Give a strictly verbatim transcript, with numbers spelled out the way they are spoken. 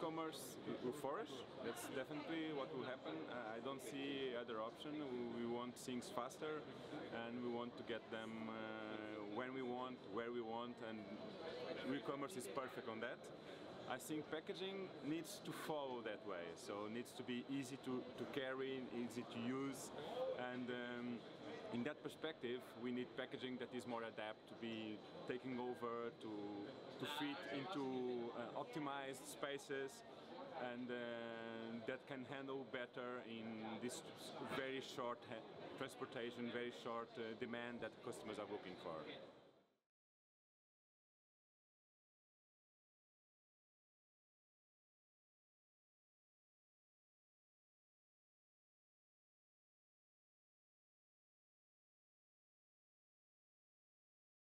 e-commerce will flourish. That's definitely what will happen. Uh, I don't see other option. We want things faster, and we want to get them uh, when we want, where we want, and e-commerce is perfect on that. I think packaging needs to follow that way, so it needs to be easy to, to carry, easy to use, and um, in that perspective we need packaging that is more adapt to be taking over, to, to fit into uh, optimized spaces, and uh, that can handle better in this very short transportation, very short uh, demand that customers are looking for.